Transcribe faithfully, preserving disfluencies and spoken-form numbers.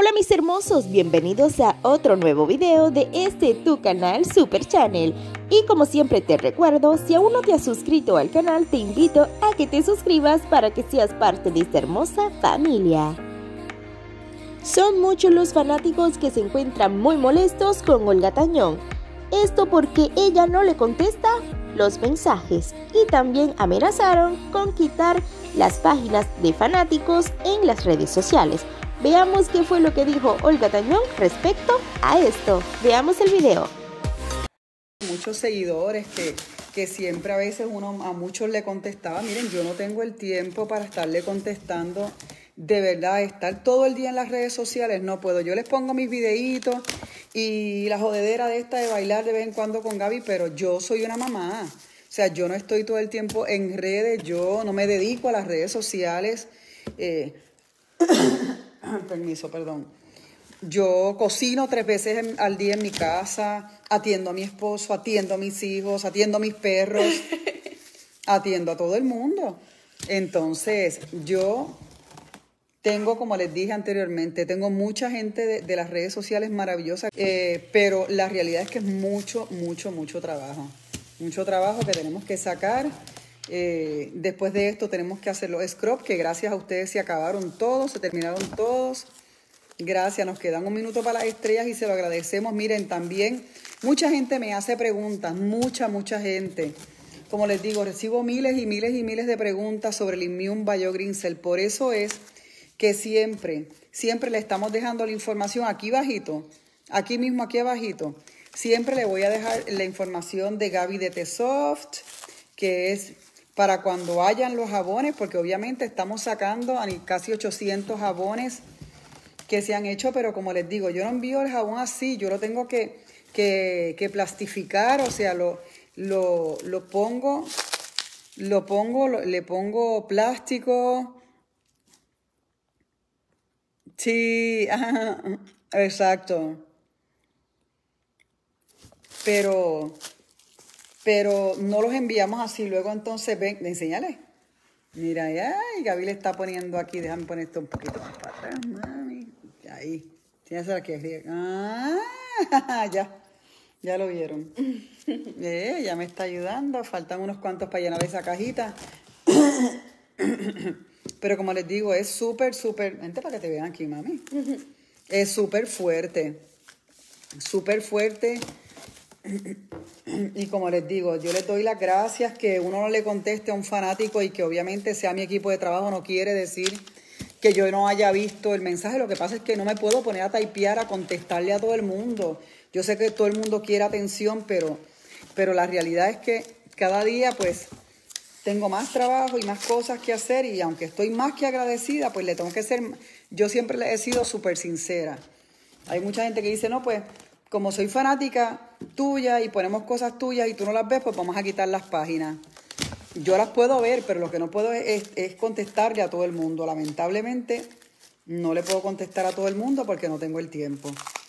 Hola mis hermosos, bienvenidos a otro nuevo video de este tu canal Super Channel. Y como siempre te recuerdo, si aún no te has suscrito al canal, te invito a que te suscribas para que seas parte de esta hermosa familia. Son muchos los fanáticos que se encuentran muy molestos con Olga Tañón. Esto porque ella no le contesta los mensajes y también amenazaron con quitar las páginas de fanáticos en las redes sociales. Veamos qué fue lo que dijo Olga Tañón respecto a esto. Veamos el video. Muchos seguidores que, que siempre a veces uno a muchos le contestaba, miren, yo no tengo el tiempo para estarle contestando, de verdad, estar todo el día en las redes sociales, no puedo. Yo les pongo mis videitos y la jodedera de esta de bailar de vez en cuando con Gaby, pero yo soy una mamá. O sea, yo no estoy todo el tiempo en redes, yo no me dedico a las redes sociales. Eh, Permiso, perdón. Yo cocino tres veces en, al día en mi casa, atiendo a mi esposo, atiendo a mis hijos, atiendo a mis perros, atiendo a todo el mundo. Entonces, yo tengo, como les dije anteriormente, tengo mucha gente de, de las redes sociales maravillosas, eh, pero la realidad es que es mucho, mucho, mucho trabajo. Mucho trabajo que tenemos que sacar. Eh, después de esto tenemos que hacer los scrubs, que gracias a ustedes se acabaron todos, se terminaron todos. Gracias, nos quedan un minuto para las estrellas y se lo agradecemos. Miren, también mucha gente me hace preguntas, mucha, mucha gente. Como les digo, recibo miles y miles y miles de preguntas sobre el Immune Bio-Green Cell. Por eso es que siempre, siempre le estamos dejando la información aquí bajito, aquí mismo, aquí abajito. Siempre le voy a dejar la información de Gaby de T-Soft, que es para cuando hayan los jabones, porque obviamente estamos sacando casi ochocientos jabones que se han hecho, pero como les digo, yo no envío el jabón así, yo lo tengo que, que, que plastificar, o sea, lo, lo, lo pongo, lo pongo, lo, le pongo plástico. Sí, ajá, exacto. Pero... pero no los enviamos así. Luego entonces, ven, enséñale. Mira, ay, Gaby le está poniendo aquí, déjame poner esto un poquito más para atrás, mami. Ahí, tienes aquí. Ah, ya, ya lo vieron. Eh, ya me está ayudando, faltan unos cuantos para llenar esa cajita. Pero como les digo, es súper, súper, vente para que te vean aquí, mami. Es súper fuerte, súper fuerte. Y como les digo, yo les doy las gracias. Que uno no le conteste a un fanático y que obviamente sea mi equipo de trabajo no quiere decir que yo no haya visto el mensaje. Lo que pasa es que no me puedo poner a typear, a contestarle a todo el mundo. Yo sé que todo el mundo quiere atención, pero, pero la realidad es que cada día pues tengo más trabajo y más cosas que hacer, y aunque estoy más que agradecida, pues le tengo que ser, yo siempre le he sido súper sincera. Hay mucha gente que dice, no, pues como soy fanática tuya y ponemos cosas tuyas y tú no las ves, pues vamos a quitar las páginas. Yo las puedo ver, pero lo que no puedo es, es, es contestarle a todo el mundo. Lamentablemente, no le puedo contestar a todo el mundo porque no tengo el tiempo.